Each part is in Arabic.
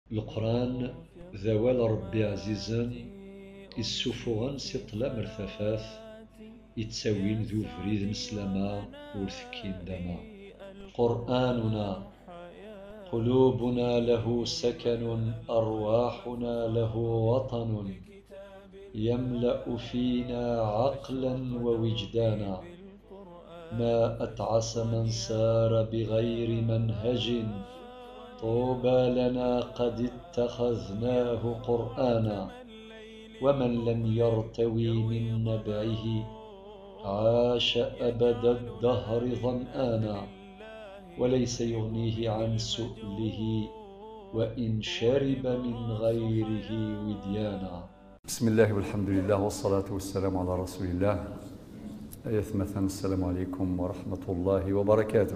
القرآن ذوال ربي عزيزا السفغان سطلا مرثفاث يتساوين ذو فريد مسلما ورثكين دما قرآننا قلوبنا له سكن أرواحنا له وطن يملأ فينا عقلا ووجدانا ما أتعس من سار بغير منهج طوبى لنا قد اتخذناه قرآنا ومن لم يرتوي من نبعه عاش أبد الدهر ظمآنا وليس يغنيه عن سؤله وإن شرب من غيره وديانا. بسم الله والحمد لله والصلاة والسلام على رسول الله. مثلا السلام عليكم ورحمة الله وبركاته.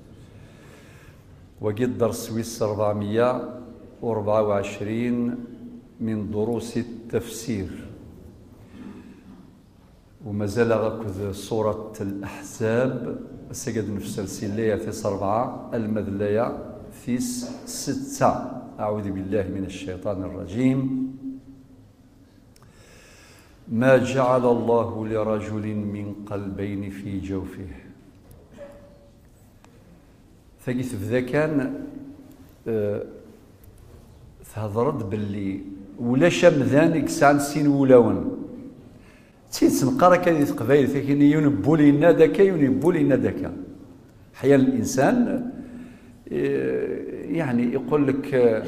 وقد درس سويس 424 من دروس التفسير، وما زال غاكد سورة الأحزاب سجد نفس السلية في 4 المذلية في 6. أعوذ بالله من الشيطان الرجيم. ما جعل الله لرجل من قلبين في جوفه. ثقيت بذا كان تهضرد باللي ولا شمذان كسان سين ولاون تيت نقرا كان تقبايل ثكين ينبو لينا داكا ينبو لينا داكا. احيانا الانسان يعني يقول لك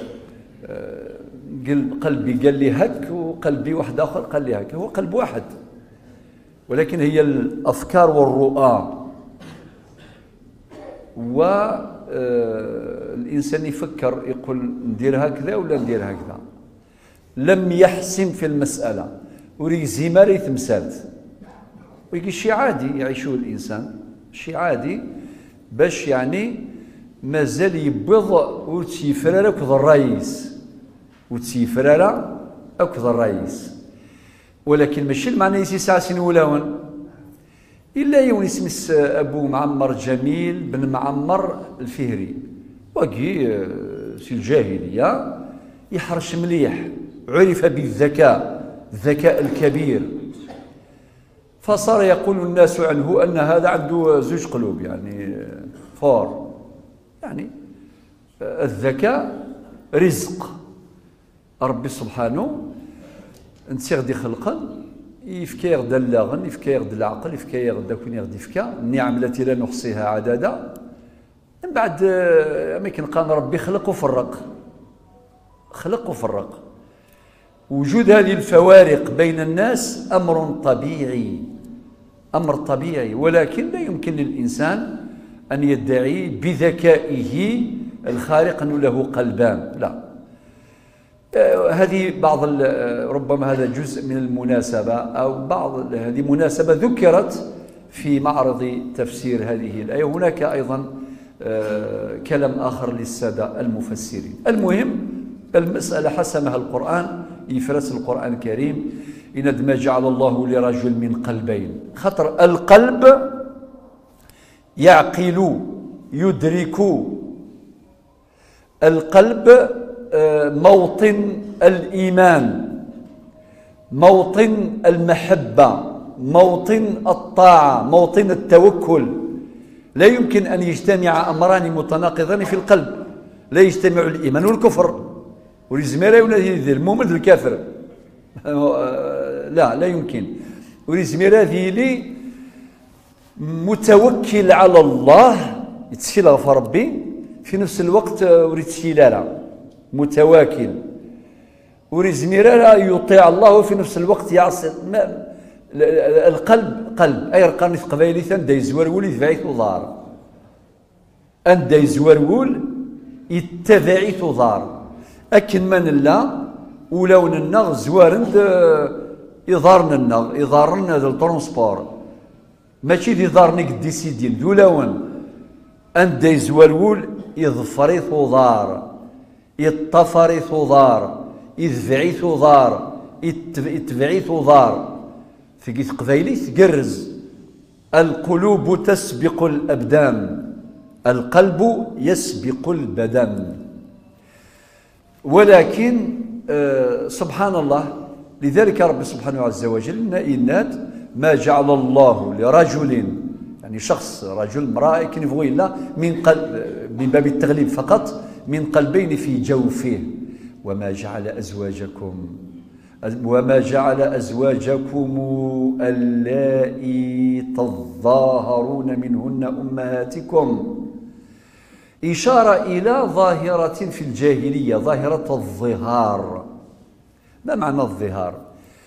قلبي قال لي هك وقلبي واحد اخر قال لي هك، هو قلب واحد، ولكن هي الافكار والرؤى. والانسان يفكر يقول ندير هكذا ولا ندير هكذا، لم يحسم في المساله وري زماري تمثالت ويجي شي عادي يعيشوه الانسان، شي عادي باش يعني مازال يبض وتيفرر اكد الرئيس وتيفرر اكد الرئيس، ولكن ماشي المعنى يسع سين ولاون الا يون اسمس ابو معمر جميل بن معمر الفهري، وكي في الجاهليه يحرش مليح، عرف بالذكاء، الذكاء الكبير، فصار يقول الناس عنه ان هذا عنده زوج قلوب، يعني فور، يعني الذكاء رزق ربي سبحانه انت غادي خلقا يفكا غدا اللاغن، يفكا غدا العقل، يفكا غدا كون غادي يفكا النعم التي لا نحصيها عددا. من بعد ما كان ربي خلق وفرق، خلق وفرق. وجود هذه الفوارق بين الناس امر طبيعي، امر طبيعي، ولكن لا يمكن للانسان ان يدعي بذكائه الخارق انه له قلبان، لا. هذه بعض ربما هذا جزء من المناسبة، أو بعض هذه مناسبة ذكرت في معرض تفسير هذه الآية. هناك أيضا كلام آخر للسادة المفسرين. المهم المسألة حسمها القرآن، يفرس القرآن الكريم إن ما جعل الله لرجل من قلبين. خطر القلب يعقل يدرك، القلب موطن الإيمان، موطن المحبة، موطن الطاعة، موطن التوكل. لا يمكن أن يجتمع أمران متناقضان في القلب، لا يجتمع الإيمان والكفر، ولزميرا يدير المؤمن الكافر، لا يمكن. ولزميرا ذيلي متوكل على الله يتسيل في ربي، في نفس الوقت وريد سيلالا متواكل، ورزميرا يطيع الله وفي نفس الوقت يعصي. القلب قلب اي رقاني قبايلي ثان دا يزورول يتبعيث ضار، ان دا يزورول يتبعيث ضار، اكن من لا ولون النغ زوارند يضارن النغ يضارن هذا الترونسبور، ماشي ذي ضارني قد سيدين ذولون ان دا يزورول يظفريث ضار، يطفريث ضار، يذبعيث ضار، يتبعيث ضار. في قبايلي تقرز القلوب تسبق الأبدان، القلب يسبق البدن. ولكن سبحان الله، لذلك رب سبحانه عز وجل إناد ما جعل الله لرجل، يعني شخص رجل امرأة كنفوي الله من قلب، من باب التغليب فقط، من قلبين في جوفه. وما جعل أزواجكم اللائي تظاهرون منهن أمهاتكم، إشارة إلى ظاهرة في الجاهلية، ظاهرة الظهار. ما معنى الظهار؟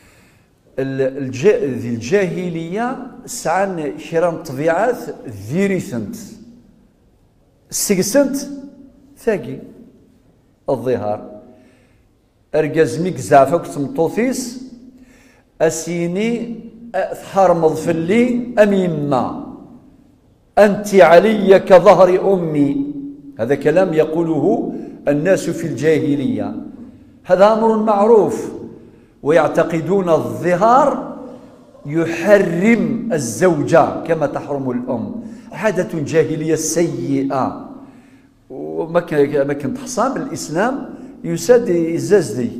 الجاهلية سعان كرام طبيعات ذيريثنت سيكسنت ثاقي الظهار. أرجازميك زعفك تمطوثيس أسيني حرمض فلي أم يما أنت علي كظهر أمي. هذا كلام يقوله الناس في الجاهلية، هذا أمر معروف. ويعتقدون الظهار يحرم الزوجة كما تحرم الأم، عادة جاهلية سيئة وما كنت حصان بالإسلام يساد إزازدي.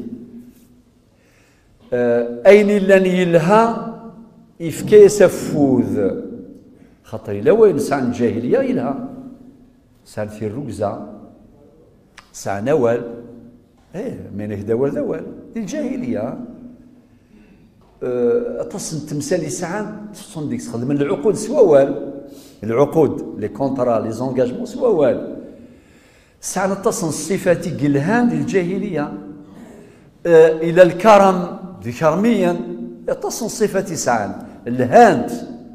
أين لن يلها إفكي سفوذ خاطر إلا وين سعى الجاهلية يلها سعى في الركزة سعى نوال من هدوال ذوال الجاهلية. تصن تمثال يسعى تصن ديك تخدم العقود سواوال، العقود لي كونطرا لي زونجاجمون سواوال. سعى تصن الصفات قلهان للجاهلية إلى الكرم ذكرميا تصن صفات سعى الهاند.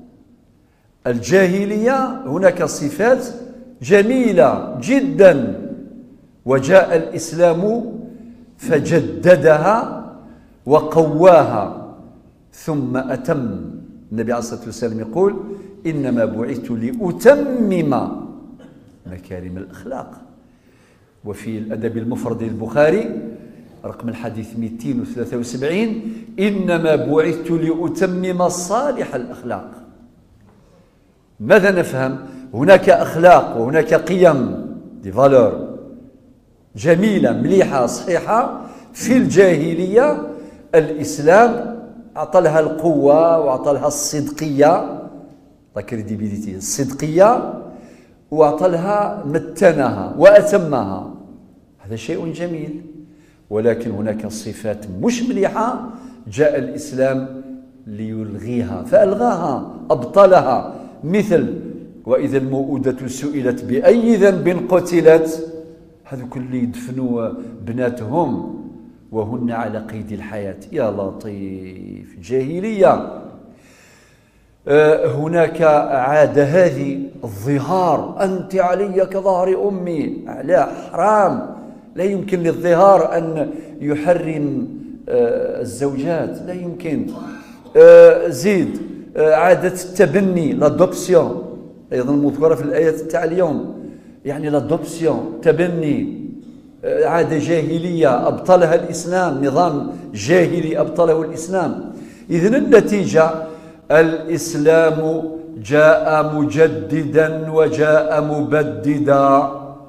الجاهلية هناك صفات جميلة جدا، وجاء الإسلام فجددها وقواها ثم أتم. النبي عليه الصلاة والسلام يقول إنما بعثت لأتمم مكارم الأخلاق. وفي الأدب المفرد للبخاري رقم الحديث 273 إنما بعثت لأتمم صالح الأخلاق. ماذا نفهم؟ هناك أخلاق وهناك قيم دي فالور جميلة مليحة صحيحة في الجاهلية. الإسلام أعطى لها القوة وأعطى لها الصدقية، كريديبيليتي الصدقية، وأعطى لها متنها وأتمها. هذا شيء جميل. ولكن هناك صفات مش مليحة جاء الإسلام ليلغيها فألغاها أبطلها، مثل وإذا الموءودة سئلت بأي ذنب قتلت. هذوك اللي يدفنوا بناتهم وهن على قيد الحياة، يا لطيف جاهلية. هناك عادة هذه الظهار، أنت علي كظهر أمي، لا حرام، لا يمكن للظهار أن يحرم الزوجات، لا يمكن. زيد عادة التبني لادوبسيون أيضا مذكورة في الآيات تاع اليوم، يعني لادوبسيون تبني، عادة جاهلية أبطلها الإسلام، نظام جاهلي أبطله الإسلام. إذن النتيجة الإسلام جاء مجددا وجاء مبددا،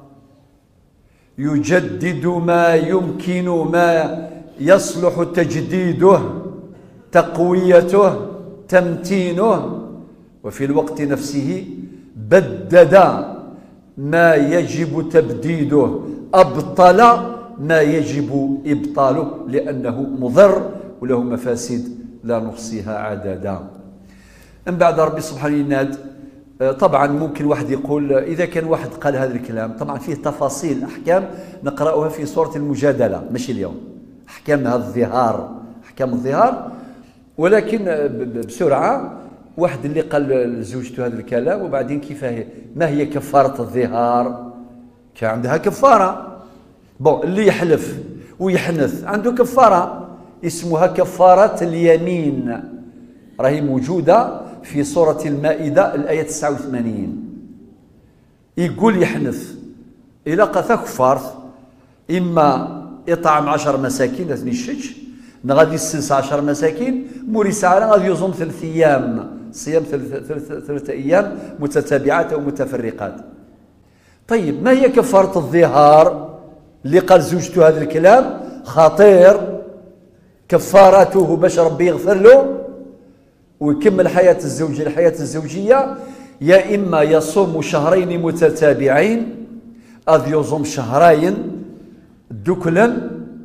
يجدد ما يمكن ما يصلح تجديده تقويته تمتينه، وفي الوقت نفسه بدد ما يجب تبديده، أبطل ما يجب إبطاله لأنه مضر وله مفاسد لا نحصيها عددا. من بعد ربي سبحانه يناد. طبعا ممكن واحد يقول إذا كان واحد قال هذا الكلام، طبعا فيه تفاصيل أحكام نقرأها في سورة المجادلة ماشي اليوم، أحكام هذا الظهار، أحكام الظهار. ولكن بسرعة واحد اللي قال لزوجته هذا الكلام وبعدين كيفاه ما هي كفارة الظهار؟ كان عندها كفارة. اللي يحلف ويحنث عنده كفارة اسمها كفارة اليمين، راهي موجودة في سورة المائدة الآية 89. يقول يحنث إلا قثا كفارت إما إطعام 10 مساكين ثني الشج غادي يسلس 10 مساكين موريس على غادي يصوم 3 أيام صيام 3 أيام متتابعات أو متفرقات. طيب ما هي كفارة الظهار؟ اللي قال زوجته هذا الكلام خطير، كفارته باش ربي يغفر له ويكمل حياة الزوجية. الحياة الزوجية يا إما يصوم شهرين متتابعين، أذ يصوم شهرين دكلا،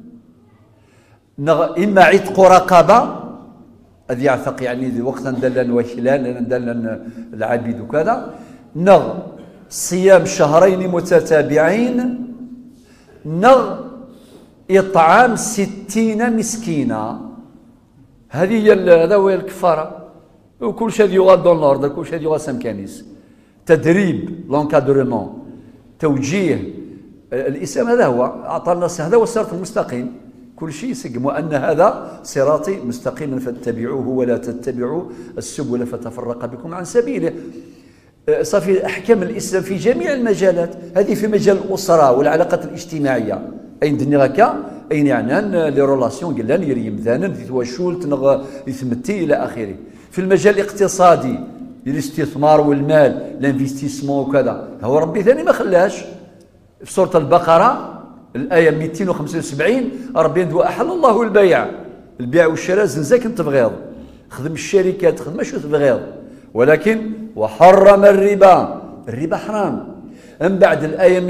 إما عتق رقبة، أذ يعتق يعني وقتا دلا وكلان دلا العبيد وكذا، نغ صيام شهرين متتابعين، نغ إطعام 60 مسكينة. هذا هو الكفارة. وكل شيء يغاد دون لوردر، كل شيء يغاد سمكانيس، تدريب لونكادرمون، توجيه. الإسلام هذا هو أعطى الناس، هذا هو الصراط المستقيم. كل شيء يسقم، وأن هذا صراطي مستقيما فاتبعوه ولا تتبعوا السبل فتفرق بكم عن سبيله. صافي أحكام الإسلام في جميع المجالات. هذه في مجال الأسرة والعلاقات الاجتماعية، أين دني هكا أين يعني لي رولاسيون قلنا يريم ذانا تواشولت نغ يثمتي إلى آخره. في المجال الاقتصادي الاستثمار والمال، الانفستيسمون وكذا، هو ربي ثاني ما خلاش. في سورة البقرة الآية 275 ربي يقول أحل الله البيع والشراء زنزاك تبغيض، خدم الشركات خدم شو تبغيض، ولكن وحرم الربا حرام. من بعد الآية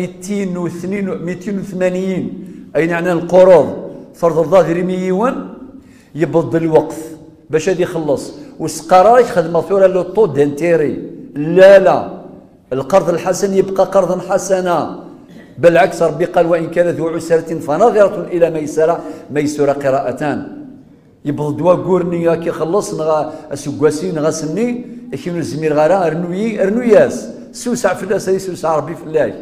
280 أين يعني القروض فرض الظاهر ميون يبض الوقف باش هذا يخلص، والسقارة يخدم ثورة لو طو دانتيري. لا القرض الحسن يبقى قرضا حسنا، بالعكس ربي قال وإن كان ذو عسرة فنظرة إلى ميسرة قراءتان. يبض دوا كورني كي خلص نغا اسكواسي نغا سني كينو الزمير غارا ارنو ياس سوسع في الله سوسع ربي في الله.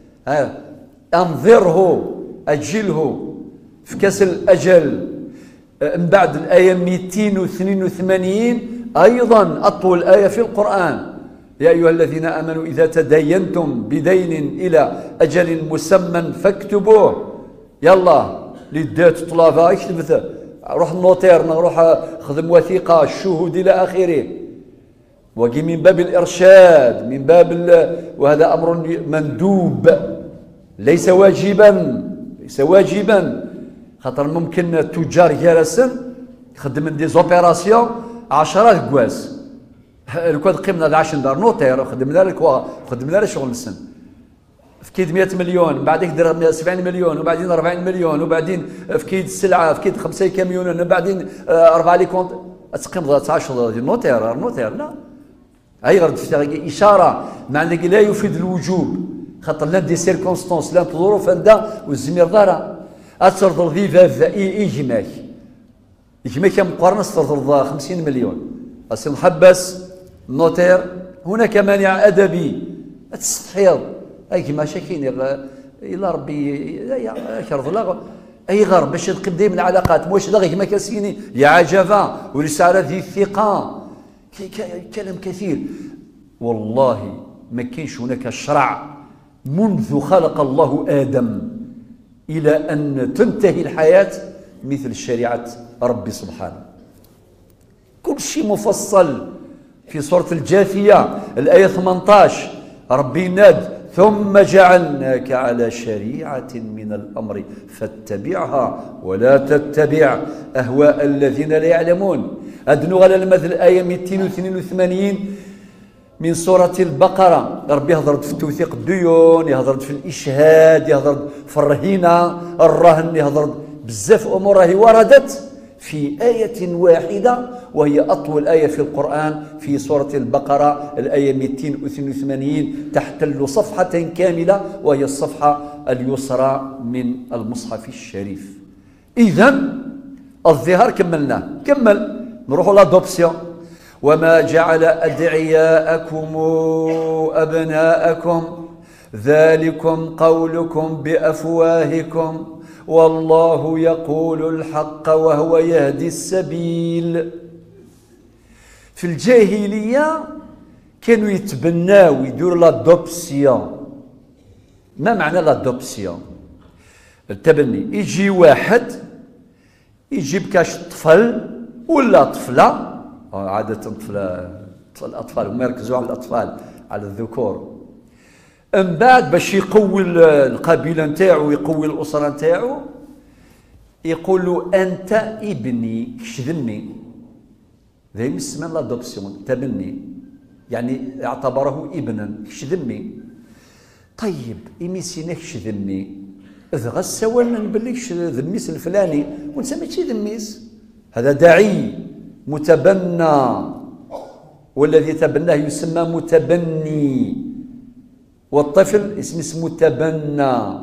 انظره اجله في كاس الاجل. من بعد الايه 282 ايضا اطول ايه في القران، يا ايها الذين امنوا اذا تدينتم بدين الى اجل مسمى فاكتبوه. يلا لدات طلابه يكتبت، روح النوتير نروح خدم وثيقه الشهود الى اخره. وقي من باب الارشاد، من باب وهذا امر مندوب ليس واجبا. خاطر ممكن التجار جالسين يخدم دي زوبيراسيون 10 كواس، الكواد قيمنا 10 دار نوتير خدم لنا شغل السن فكيد 100 مليون، بعدين دير 70 مليون، وبعدين 40 مليون، وبعدين فكيد السلعه فكيد 5 كاميون، وبعدين 4 لي كونت تقيم 10 نوتير لا. هاي غير اشاره معنى لا يفيد الوجوب، خاطر لا دي سيركونستونس لا ظروف هذا والزمير دارا اترض فيفاف يجماك مقارنه ترض 50 مليون اصل محبس نوتير. هناك مانع ادبي تستحيض اي كما شاكين الى ربي يرضى له اي غرب باش تقيم دائما العلاقات واش لا كما كاسيني يا عجبه ورساله ذي الثقه كلام كثير. والله ما كاينش هناك شرع منذ خلق الله ادم الى ان تنتهي الحياه مثل شريعه ربي سبحانه. كل شيء مفصل في سوره الجاثيه الايه 18 ربي ناد ثم جعلناك على شريعة من الأمر فاتبعها ولا تتبع أهواء الذين لا يعلمون. أدنو على المثل آية 282 من سورة البقرة. ربي يهضر في التوثيق الديون، يهضر في الإشهاد، يهضر في الرهينة، الرهن، يهضر بزاف أمور راهي وردت في آية واحدة وهي أطول آية في القرآن في سورة البقرة الآية 282 تحتل صفحة كاملة وهي الصفحة اليسرى من المصحف الشريف. إذن الظهار كمل نروحوا لادوبسيون. وما جعل أدعياءكم أبناءكم ذلكم قولكم بأفواهكم والله يقول الحق وهو يهدي السبيل. في الجاهلية كانوا يتبناو يديروا لادوبسيون. ما معنى لادوبسيون؟ التبني يجي واحد يجيب كاش طفل ولا طفلة، عادة الأطفال هما يركزوا على الأطفال على الذكور، من بعد باش يقوي القبيله نتاعو ويقوي الاسره نتاعو يقول له انت ابني كشذني. ذي يسمى لادوبسيون، تبني، يعني اعتبره ابنا كشذني. طيب إميسينا كشذني اذا سولنا باللي ذميس الفلاني ونسمي ماشي ذميس، هذا داعي متبنى، والذي تبناه يسمى متبني، والطفل اسمه متبنى.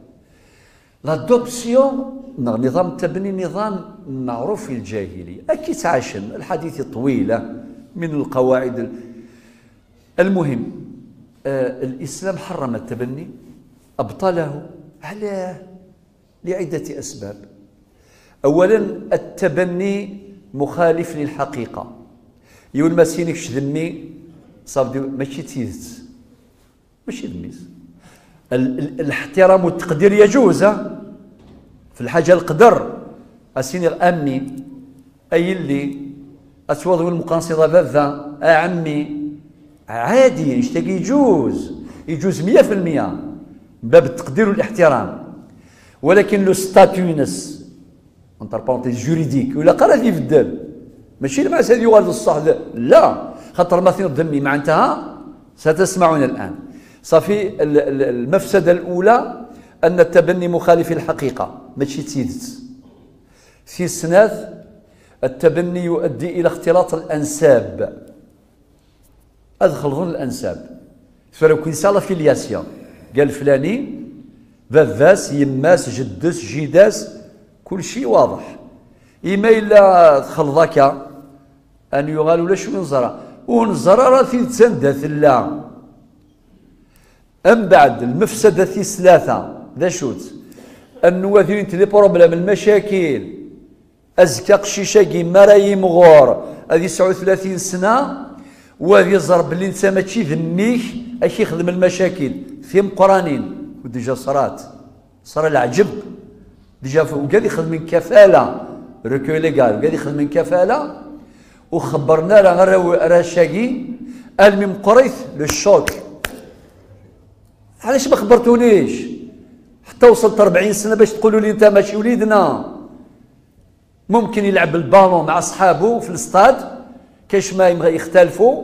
لادوبسيون نظام التبني نظام معروف في الجاهلية، أكيد عاشن الحديث طويلة من القواعد. المهم الإسلام حرم التبني، أبطله. علاه؟ لعدة أسباب. أولا التبني مخالف للحقيقة. يقول ما سينكش ذمي صافي ماشي تيزت، ماشي ذميس. الاحترام والتقدير يجوز في الحاجة القدر أسيني أمي أي اللي أسوض المقنصة بذا عمي عادي يشتكي، يجوز 100% من باب التقدير والاحترام. ولكن لو ستاتيونس انتر بونتيز جوريديك ولا قرا يبدل ماشي المعس هذه يغالط الصح، لا، خاطر مثلا الذمي معناتها ستسمعون الان. صافي المفسده الاولى ان التبني مخالف الحقيقه ماشي تيدت. في السناث التبني يؤدي الى اختلاط الانساب، ادخل ظن الانساب. فلو كنت سالا فيلياسيون قال فلاني باباس يماس جدس جيداس كل شيء واضح. إما إلا دخل ذاك أن يغال ولا شو نزرى ونزرى راه في تسندث لا. أم بعد المفسدة في ثلاثة ذا شوت النواثرين تلي بروبلام المشاكل أزكى قشيشة كيما راه يمغور هذه 39 سنة وهذه ضرب اللي انت ماشي ذميك اش يخدم المشاكل في مقرانين وديجا صار العجب ديجا وقاعد يخدم من كفاله ريكو ليغال وقاعد يخدم من كفاله وخبرنا راه شاقي قال من قريث للشوك. علاش ما خبرتونيش حتى وصلت 40 سنه باش تقولوا لي انت ماشي وليدنا؟ ممكن يلعب البالون مع اصحابه في الاستاد كاش ما يبغى يختلفوا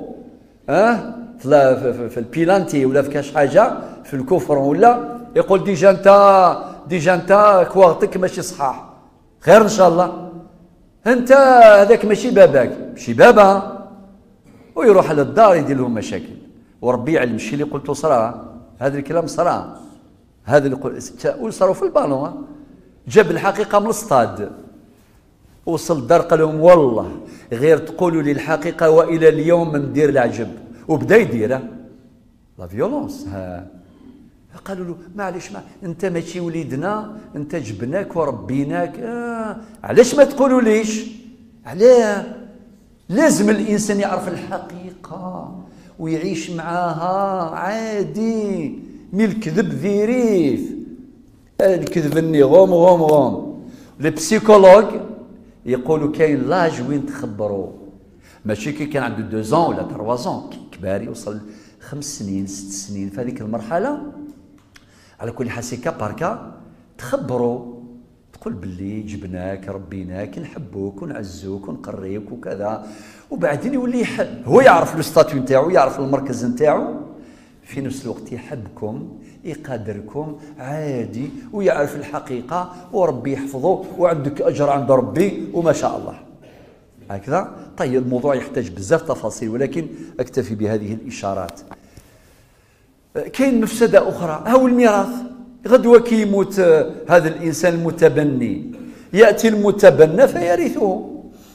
في البيلانتي ولا في كاش حاجه في الكفر ولا يقول ديجا انت كواغطك ماشي صحاح خير ان شاء الله انت هذاك ماشي باباك ماشي بابا ويروح على الدار يدير لهم مشاكل وربي يعلم الشيء اللي قلته صرا هذا الكلام صرا هذا اللي قلت صاروا في البالون جاب الحقيقه من الاستاد وصل الدار قال لهم والله غير تقولوا لي الحقيقه والى اليوم ندير العجب وبدا يديرها لا فيولونس. قالوا له معليش انت ماشي وليدنا انت جبناك وربيناك علاش ما تقولوا ليش؟ علاه؟ لازم الانسان يعرف الحقيقه ويعيش معاها عادي. مي الكذب ذيريف الكذب غوم غوم غوم. البسيكولوج يقولوا كاين لاج وين تخبروا ماشي كي كان عنده 2 ولا 3 كبار يوصل 5 سنين 6 سنين في هذيك المرحله على كل حال سيكا باركا تخبروا تقول باللي جبناك ربيناك نحبوك ونعزوك ونقريوك وكذا وبعدين يولي هو يعرف لو ستاتيو نتاعو يعرف المركز نتاعو في نفس الوقت يحبكم يقدركم عادي ويعرف الحقيقة وربي يحفظه وعندك أجر عند ربي وما شاء الله هكذا. طيب الموضوع يحتاج بزاف تفاصيل ولكن أكتفي بهذه الإشارات. كاين مفسدة أخرى هو الميراث. غدوة كي يموت هذا الإنسان المتبني يأتي المتبنى فيرثه.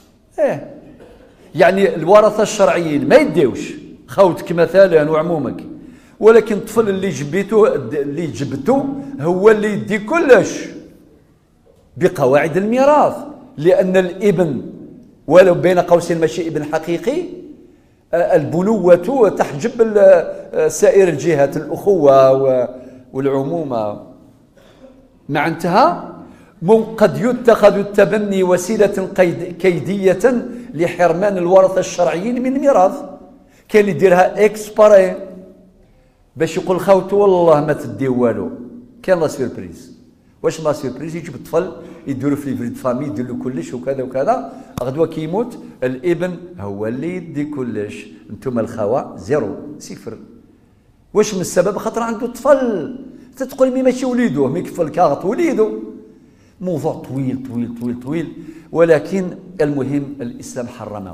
يعني الورثة الشرعيين ما يديوش خوتك مثلا وعمومك ولكن الطفل اللي جبته هو اللي يدي كلش بقواعد الميراث لأن الابن ولو بين قوسين ماشي ابن حقيقي البنوة تحجب سائر الجهات الأخوة والعمومة. مع انتهى قد يتخذ التبني وسيلة كيدية لحرمان الورثة الشرعيين من ميراث. كاين اللي يديرها اكسباري باش يقول خاوته والله ما تدي والو. كان لا سيربريز. واش لا سيربريز؟ يجيب الطفل يديروا في ليفري دو فامي، يدير له كلش وكذا وكذا، غدوه كي يموت الابن هو اللي يدي كلش، انتم الخوه زيرو صفر. واش من السبب؟ خاطر عنده طفل. تقول مي ماشي وليدو، مي كيف الكاغط وليدو. موضوع طويل طويل طويل طويل، ولكن المهم الاسلام حرمه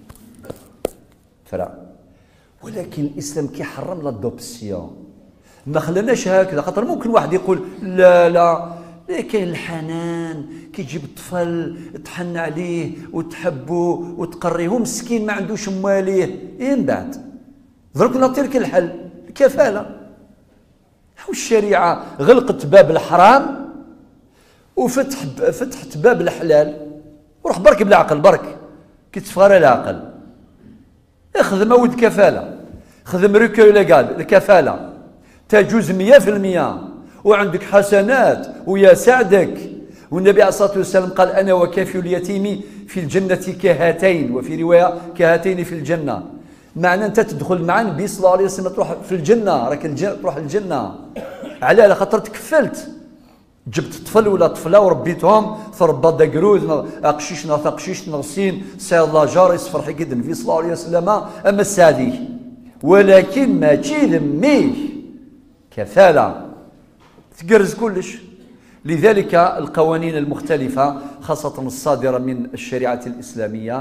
فرع. ولكن الاسلام كي حرم لادوبسيون ما خلاناش هكذا. خاطر ممكن واحد يقول لا لا كاين الحنان، كي تجيب الطفل تحن عليه وتحبه وتقريه، مسكين ما عندوش مواليه. من بعد درك نعطيك الحل، الكفاله. والشريعه غلقت باب الحرام فتحت باب الحلال. وروح برك بالعقل، برك كي تفغر العقل. اخذ مود كفاله، خذ ريكوي ليغال الكفاله تجوز 100%، وعندك حسنات ويا سعدك. والنبي عليه الصلاه والسلام قال انا وكافي اليتيم في الجنه كهاتين، وفي روايه كهاتين في الجنه. معنى انت تدخل مع النبي صلى الله عليه وسلم تروح في الجنه، راك تروح الجنه. على خاطر تكفلت، جبت طفل ولا طفله وربيتهم تربى دقروز قشيش قشيش نغسين سي الله جاري فرحي كده النبي صلى الله عليه وسلم. اما السادي ولكن ماشي ذميه كفاله تقرز كلش. لذلك القوانين المختلفة خاصة الصادرة من الشريعة الإسلامية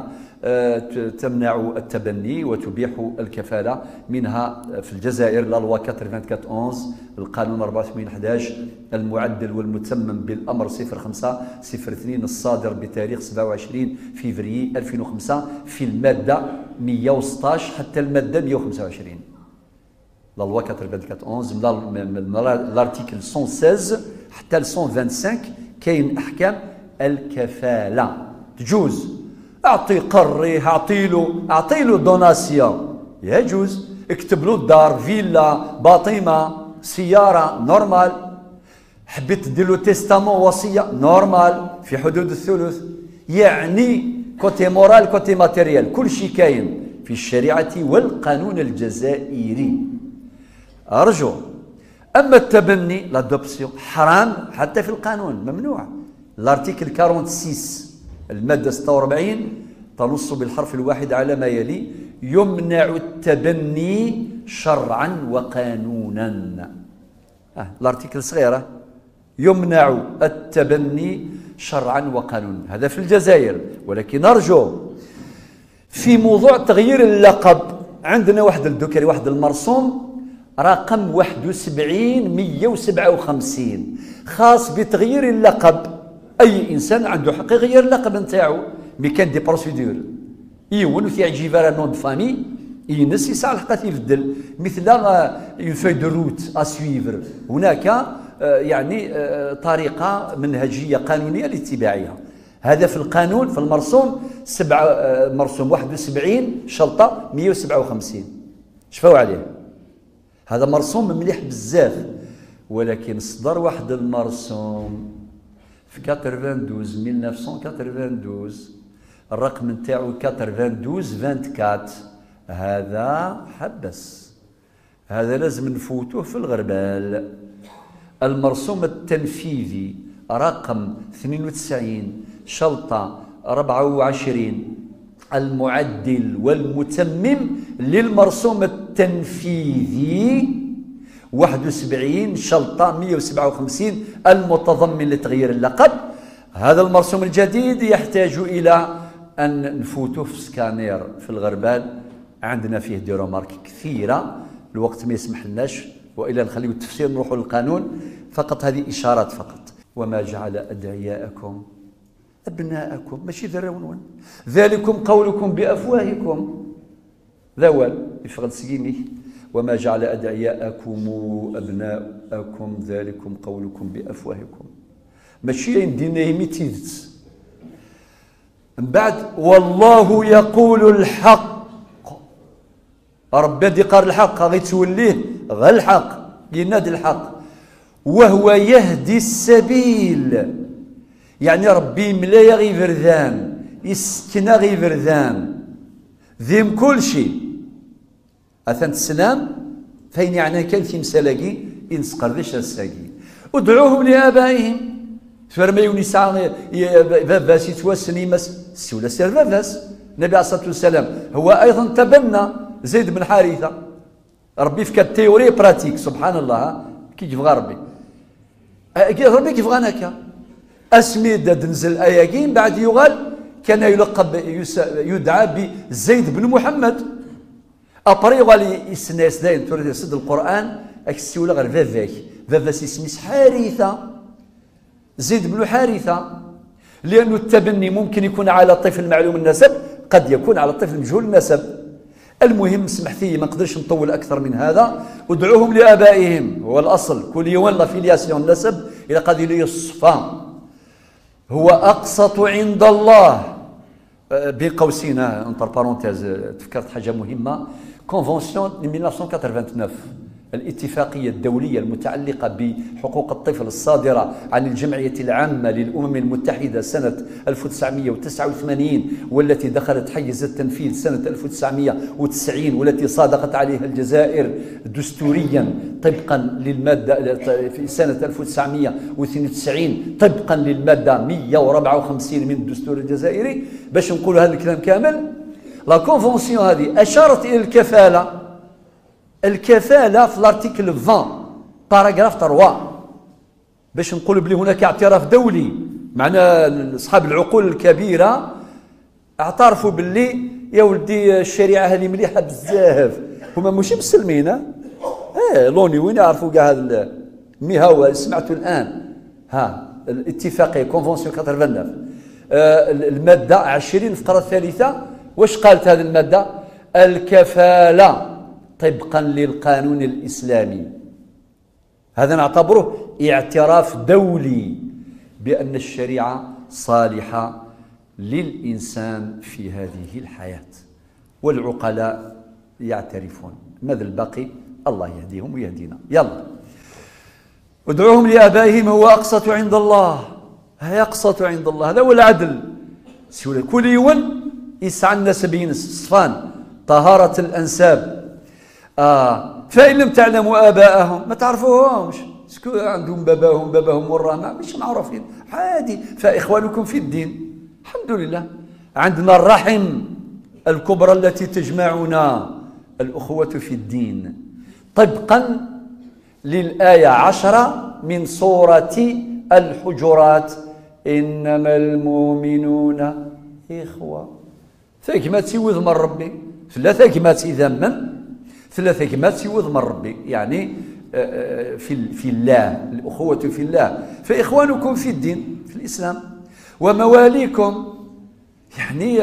تمنع التبني وتبيح الكفالة. منها في الجزائر لا لوا 8411 القانون 8411 المعدل والمتمم بالأمر 0502 الصادر بتاريخ 27 فيفري 2005 في المادة 116 حتى المادة 125. لا لوا 8411 من الارتيكل 116 حتى 125 كاين احكام الكفاله تجوز. اعطي قريه، اعطي له دوناسيون يجوز. اكتب له الدار، فيلا، باطمه، سياره، نورمال. حبيت دير له تيستامون، وصيه، نورمال في حدود الثلث. يعني كوتي مورال كوتي ماتيريال كل شيء كاين في الشريعه والقانون الجزائري. أرجو. أما التبني لادوبسيون حرام حتى في القانون، ممنوع. الارتيكل 46 المادة 46 تنص بالحرف الواحد على ما يلي: يمنع التبني شرعا وقانونا. الارتيكل صغيرة، يمنع التبني شرعا وقانونا، هذا في الجزائر. ولكن أرجو في موضوع تغيير اللقب عندنا واحد الذكري واحد المرسوم رقم 71157 خاص بتغيير اللقب. اي انسان عنده حق يغير اللقب نتاعو، مي كان دي بروسيدور يون وتيعجي فيرا نون دو فامي ينس يسعى الحق يبدل، مثل اون فوي دو روت اسويفر. هناك يعني طريقه منهجيه قانونيه لاتباعها. هذا في القانون في المرسوم مرسوم 71 شلطه 157. شفاو عليه. هذا مرسوم مليح بزاف. ولكن صدر واحد المرسوم في 1992 الرقم نتاعو 9224. هذا حبس، هذا لازم نفوتوه في الغربال. المرسوم التنفيذي رقم 92 شلطة 24 المعدل والمتمم للمرسوم التنفيذي 71 شلطة 157 المتضمن لتغيير اللقب. هذا المرسوم الجديد يحتاج إلى أن نفوته في سكانير في الغربال. عندنا فيه دي رومارك كثيرة، الوقت ما يسمح لناش، وإلا نخليو التفسير نروحوا للقانون. فقط هذه إشارات فقط. وما جعل أدعياءكم أبناءكم، ماشي ذرون، ذلكم قولكم بأفواهكم. ذوال يفغل سيمي. وما جعل أدعياءكم أبناءكم ذلكم قولكم بأفواهكم، ماشي يندينا يميتيت. من بعد والله يقول الحق، ربي قال الحق غي توليه غير الحق ينادي الحق، وهو يهدي السبيل. يعني ربي ملايا غي فردان يسكنا غي فردان ذيم كل شيء. أثنت السلام فين يعني كان في مسالاكي ينسقر ذاش الساقي ادعوهم لآبائهم فرما يونس فافاس يتوسني مس سولا سير فافاس النبي عليه الصلاة والسلام هو أيضا تبنى زيد بن حارثة ربي في التيوري براتيك سبحان الله كي يبغى ربي كيف غا هكا اسمي تنزل اياكين بعد يغال كان يلقب يدعى بزيد بن محمد ابري يغال يسناس داين توري صد القران اكسيولا غير فافاس اسميس حارثه زيد بن حارثه لانه التبني ممكن يكون على طفل معلوم النسب قد يكون على طفل مجهول النسب. المهم اسمح لي ما نقدرش نطول اكثر من هذا. ادعوهم لابائهم هو الاصل كل يوم لا فيلياسيون النسب الى قضيه الصفا هو اقسط عند الله. بين قوسين انتر بارونتيز تفكرت حاجه مهمه كونفونسيون 1989 الاتفاقية الدولية المتعلقة بحقوق الطفل الصادرة عن الجمعية العامة للأمم المتحدة سنة 1989 والتي دخلت حيز التنفيذ سنة 1990 والتي صادقت عليها الجزائر دستوريا طبقا للمادة في سنة 1992 طبقا للمادة 154 من الدستور الجزائري. باش نقول هذا الكلام كامل لا كونفونسيون هذه أشارت إلى الكفالة في الارتيكل 20 باراغراف 3 باش نقول بلي هناك اعتراف دولي معنا اصحاب العقول الكبيره اعترفوا باللي يا ولدي الشريعه هذه مليحه بزاف هما ماشي مسلمين لوني وين يعرفوا كاع هذا ميهاو سمعتوا الان الاتفاقيه كونفونسيون 89 الماده 20 الفقره الثالثه واش قالت هذه الماده؟ الكفاله طبقا للقانون الإسلامي. هذا نعتبره اعتراف دولي بأن الشريعة صالحة للإنسان في هذه الحياة والعقلاء يعترفون. ماذا الباقي؟ الله يهديهم ويهدينا. يلا ادعوهم لآبائهم هو أقسط عند الله. هي أقسط عند الله هذا هو العدل. كل يوم يسعى الناس بين الصفان طهارة الأنساب. فإن لم تعلموا آباءهم ما تعرفوهمش عندهم باباهم والرامع مش معروفين عادي فإخوانكم في الدين الحمد لله. عندنا الرحم الكبرى التي تجمعنا الأخوة في الدين طبقا للآية 10 من سورة الحجرات إنما المؤمنون إخوة. ثلاثة تسوذ من ربي ثلاثة كمات إذا من ثلاثة كلمات سوى من ربي يعني في الله الأخوة في الله فإخوانكم في الدين في الإسلام ومواليكم يعني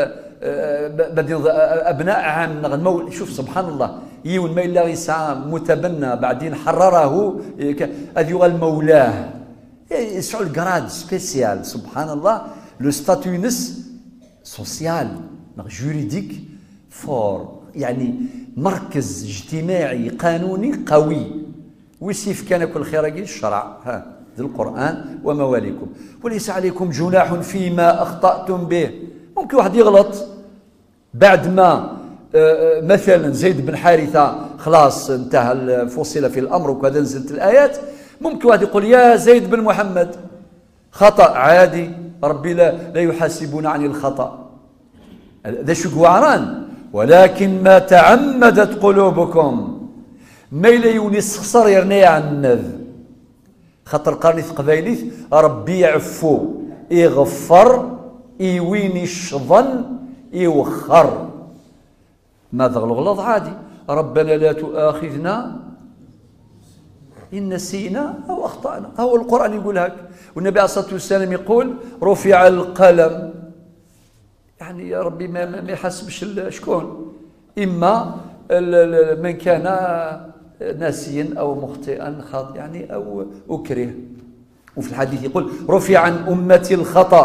أبناء عام شوف سبحان الله يون ما إلا يسعى متبنى بعدين حرره أذيغ المولاه يسعى الجراد سبيسيال سبحان الله لو ستاتيونس سوسيال جوريديك فور يعني مركز اجتماعي قانوني قوي ويسيف كان كل خير الشرع ذي القرآن ومواليكم وليس عليكم جناح فيما أخطأتم به. ممكن واحد يغلط بعد ما مثلا زيد بن حارثة خلاص انتهى فصل في الأمر وكذا نزلت الآيات ممكن واحد يقول يا زيد بن محمد خطأ عادي ربي لا يحاسبون عن الخطأ ذا شقوعران ولكن ما تعمدت قلوبكم ما إلا يونس خسر يرني عن النذ خاطر قرني قبايليث ربي يعفو يغفر يوين الشظن يوخر ماذا الغلط عادي ربنا لا تؤاخذنا إن نسينا أو أخطأنا هو القرآن يقول هك والنبي عليه الصلاة والسلام يقول رفع القلم يعني يا ربي ما يحسبش شكون إما من كان ناسيا أو مخطئا يعني أو أكره. وفي الحديث يقول رفع عن أمتي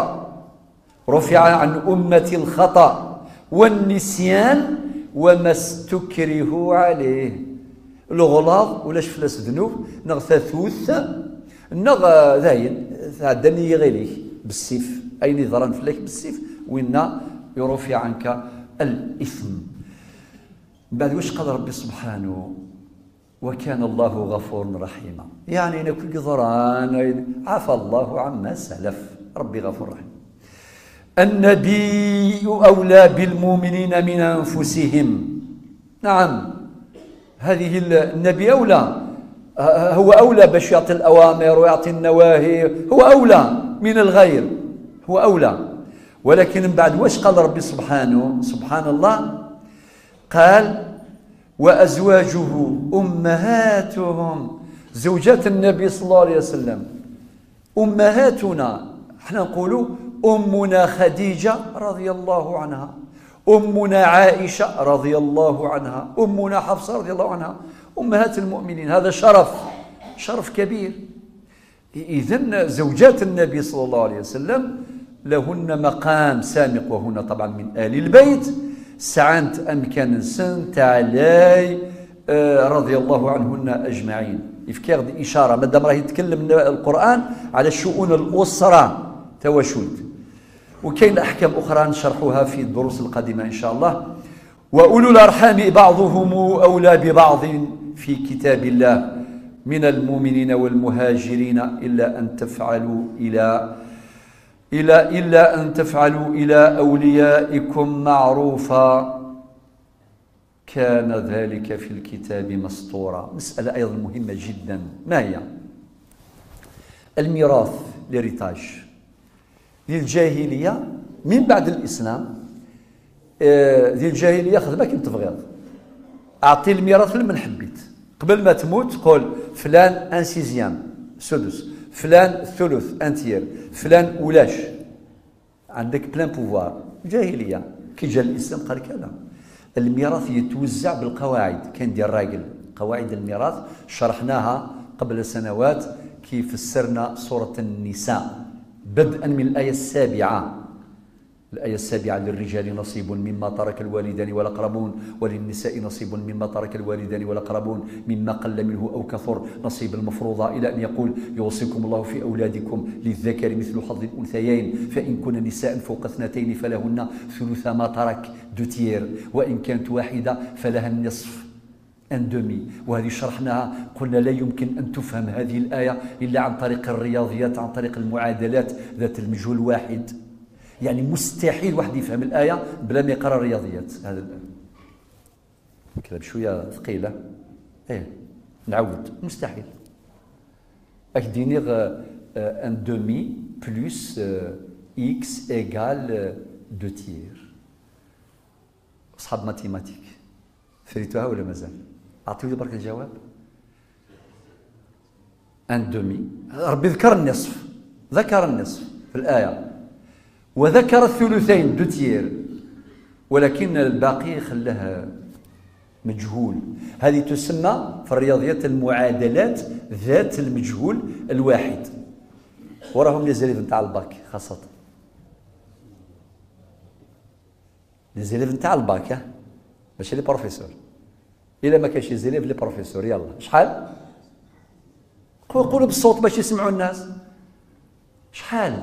الخطأ والنسيان وما استكرهوا عليه. الغلاظ ولاش فلاس ذنوب نغثاثوث نغ ذاين تعدني غيري بالسيف أين ضرن فيك بالسيف وإن يرفع عنك الإثم. بعد واش قال ربي سبحانه وكان الله غفورا رحيما. يعني نكون قدران عفى الله عما سلف، ربي غفور رحيم. النبي أولى بالمؤمنين من أنفسهم. نعم، هذه النبي أولى، هو أولى باش يعطي الأوامر ويعطي النواهي، هو أولى من الغير، هو أولى. ولكن من بعد واش قال ربي سبحان الله؟ قال وأزواجه أمهاتهم، زوجات النبي صلى الله عليه وسلم أمهاتنا. احنا نقولوا أمنا خديجة رضي الله عنها، أمنا عائشة رضي الله عنها، أمنا حفصة رضي الله عنها، أمهات المؤمنين. هذا شرف كبير. إذن زوجات النبي صلى الله عليه وسلم لهن مقام سامق، وهن طبعا من آل البيت. سعنت أمكان سن تعالي رضي الله عنهن أجمعين. إفكار دي إشارة مادام راه يتكلم القرآن على شؤون الأسرة توشلت. وكاين أحكام أخرى نشرحوها في الدروس القادمة إن شاء الله. وأولو الأرحام بعضهم أولى ببعض في كتاب الله من المؤمنين والمهاجرين إلا أن تفعلوا إلى أوليائكم معروفا كان ذلك في الكتاب مسطورا. مسألة أيضا مهمة جدا. ما هي؟ الميراث، ليريتاج. للجاهلية من بعد الإسلام، ذي الجاهلية خدمة كيما تبغيض، أعطي الميراث لمن حبيت. قبل ما تموت قول فلان ان سيزيام سدس، فلان ثلث ان تير، فلان ولاش. عندك بلان بوفوار. جاهلية. كي جا الإسلام قال كذا. الميراث يتوزع بالقواعد. كان ديال الراجل قواعد الميراث شرحناها قبل سنوات كيف فسرنا سورة النساء بدءا من الآية السابعة. الآية السابعة: للرجال نصيب مما ترك الوالدان والأقربون وللنساء نصيب مما ترك الوالدان والأقربون مما قل منه أو كثر نصيب المفروضة، إلى أن يقول: يوصيكم الله في أولادكم للذكر مثل حظ الأنثيين فإن كن نساء فوق اثنتين فلهن ثلث ما ترك دوتير، وإن كانت واحدة فلها النصف اندومي. وهذه شرحناها، قلنا لا يمكن أن تفهم هذه الآية إلا عن طريق الرياضيات، عن طريق المعادلات ذات المجهول واحد. يعني مستحيل واحد يفهم الآية بلا ما يقرأ الرياضيات. هذا كلام شوية ثقيلة. نعود، مستحيل. أكدينيغ ان دومي بلس إكس إيغال دو تير. أصحاب ماتيماتيك فريتوها ولا مازال؟ أعطيوني برك الجواب. ان دومي، ربي ذكر النصف في الآية، وذكر الثلثين دو تير، ولكن الباقي خلاه مجهول. هذه تسمى في الرياضيات المعادلات ذات المجهول الواحد. وراهم لي زيليف نتاع الباك، خاصة لي زيليف نتاع الباك، ماشي لي بروفيسور. إلا ما كاينش زيليف لي بروفيسور، يلا شحال؟ قولوا بالصوت باش يسمعوا الناس. شحال؟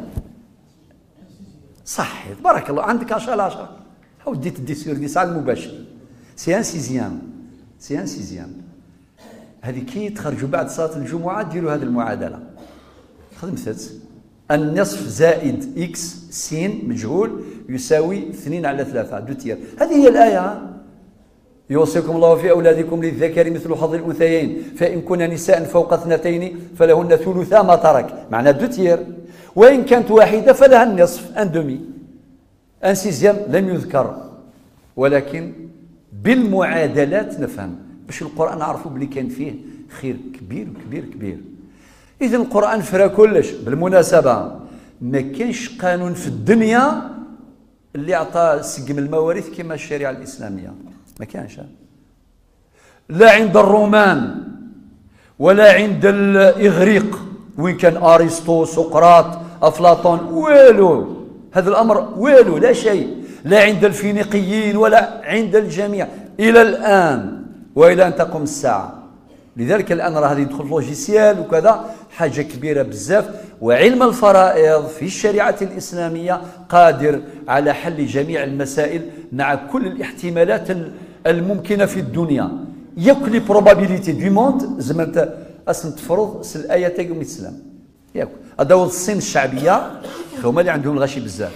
صحي، تبارك الله، عندك 10 على 10. هاو ديت دي سور دي ساعة المباشر. سي ان سيزيام. هذه كي تخرجوا بعد صلاة الجمعة ديروا هذه المعادلة. خدمت النصف زائد اكس سين مجهول يساوي 2 على 3 دو تير. هذه هي الآية. يوصيكم الله في أولادكم للذكر مثل حظ الأنثيين فإن كن نساء فوق اثنتين فلهن ثلثا ما ترك، معنى دو تير. وإن كانت واحدة فلها النصف ان دومي. ان سيزيام لم يذكر، ولكن بالمعادلات نفهم باش القرآن نعرفوا بلي كان فيه خير كبير كبير كبير. إذن القرآن فرا كلش. بالمناسبة ما كانش قانون في الدنيا اللي عطى سقم المواريث كما الشريعة الإسلامية، ما كانش. لا عند الرومان ولا عند الإغريق، وين كان أرسطو سقراط أفلاطون، والو هذا الأمر، والو لا شيء. لا عند الفينيقيين ولا عند الجميع إلى الآن وإلى أن تقوم الساعة. لذلك الآن راه هذه يدخل لوجيسيال وكذا، حاجة كبيرة بزاف. وعلم الفرائض في الشريعة الإسلامية قادر على حل جميع المسائل مع كل الاحتمالات الممكنة في الدنيا. ياك لي بروبابيليتي دو موند زعما انت اصلا تفرض الايه تاعو يتسلم ياك هذا هو الصين الشعبيه هما اللي عندهم الغشي بزاف.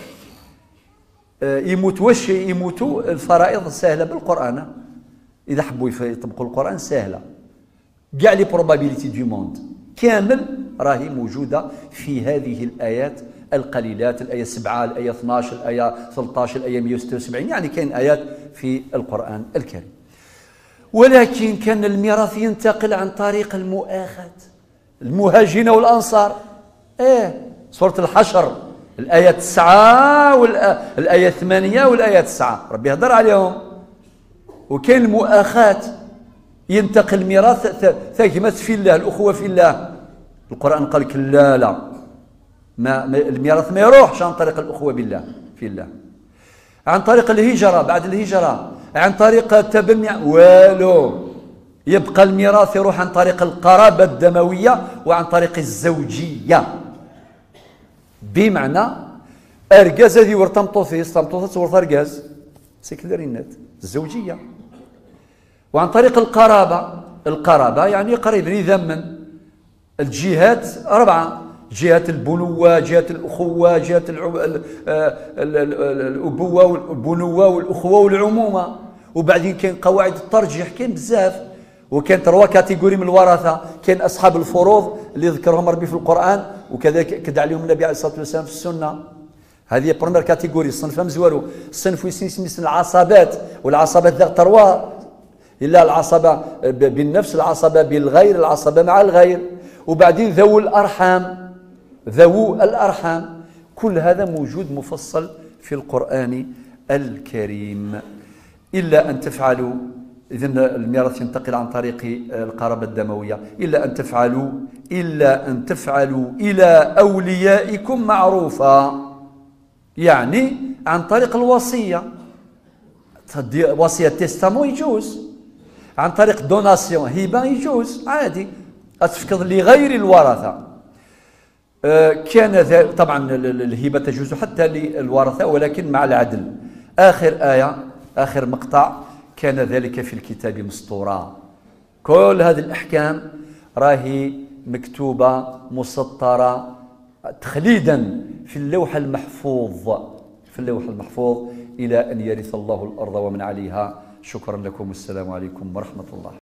يموت واش يموتوا الفرائض سهله بالقران، اذا حبوا يطبقوا القران سهله. كاع لي بروبابيليتي دو موند كامل راهي موجوده في هذه الايات القليلات، الايه 7 الايه 12 الايه 13 الايه 176، يعني كاين ايات في القران الكريم. ولكن كان الميراث ينتقل عن طريق المؤاخاة، المهاجرين والانصار. سوره الحشر الايه 9 والايه 8 والايه 9 ربي هضر عليهم. وكاين المؤاخاة ينتقل الميراث ثاقمت في الله، الاخوه في الله. القران قال لك لا ما الميراث ما يروحش عن طريق الاخوه بالله في الله، عن طريق الهجره بعد الهجره، عن طريق التبني والو. يبقى الميراث يروح عن طريق القرابه الدمويه وعن طريق الزوجيه. بمعنى ارجاز هذه ورطمطوثيس طمطوثيس ورث ارجاز سيكلارينات الزوجيه. وعن طريق القرابه يعني قريب يذمن الجهات 4، جهة البنوة، جهة الأخوة، جهة الأبوة والبنوة والأخوة والعمومة. وبعدين كاين قواعد الترجيح، كاين بزاف. وكاين 3 كاتيجوري من الورثة، كاين أصحاب الفروض اللي ذكرهم ربي في القرآن وكذلك كد عليهم النبي عليه الصلاة والسلام في السنة. هذه بروميير كاتيجوري، الصنف مزوارو. الصنف يسمى العصبات، والعصبات ذات 3، إلا العصبة بالنفس، العصبة بالغير، العصبة مع الغير. وبعدين ذو الأرحام، كل هذا موجود مفصل في القرآن الكريم. إلا أن تفعلوا، إذن الميراث ينتقل عن طريق القرابة الدموية، إلا أن تفعلوا إلى أوليائكم معروفا، يعني عن طريق الوصية. وصية تيستامون يجوز، عن طريق دوناسيون هبة يجوز عادي، أتفقد لغير الورثة. كان طبعا الهبة تجوز حتى للورثة ولكن مع العدل. آخر آية، آخر مقطع، كان ذلك في الكتاب مسطورا. كل هذه الأحكام راهي مكتوبة مسطرة تخليدا في اللوح المحفوظ إلى أن يرث الله الأرض ومن عليها. شكرا لكم والسلام عليكم ورحمة الله.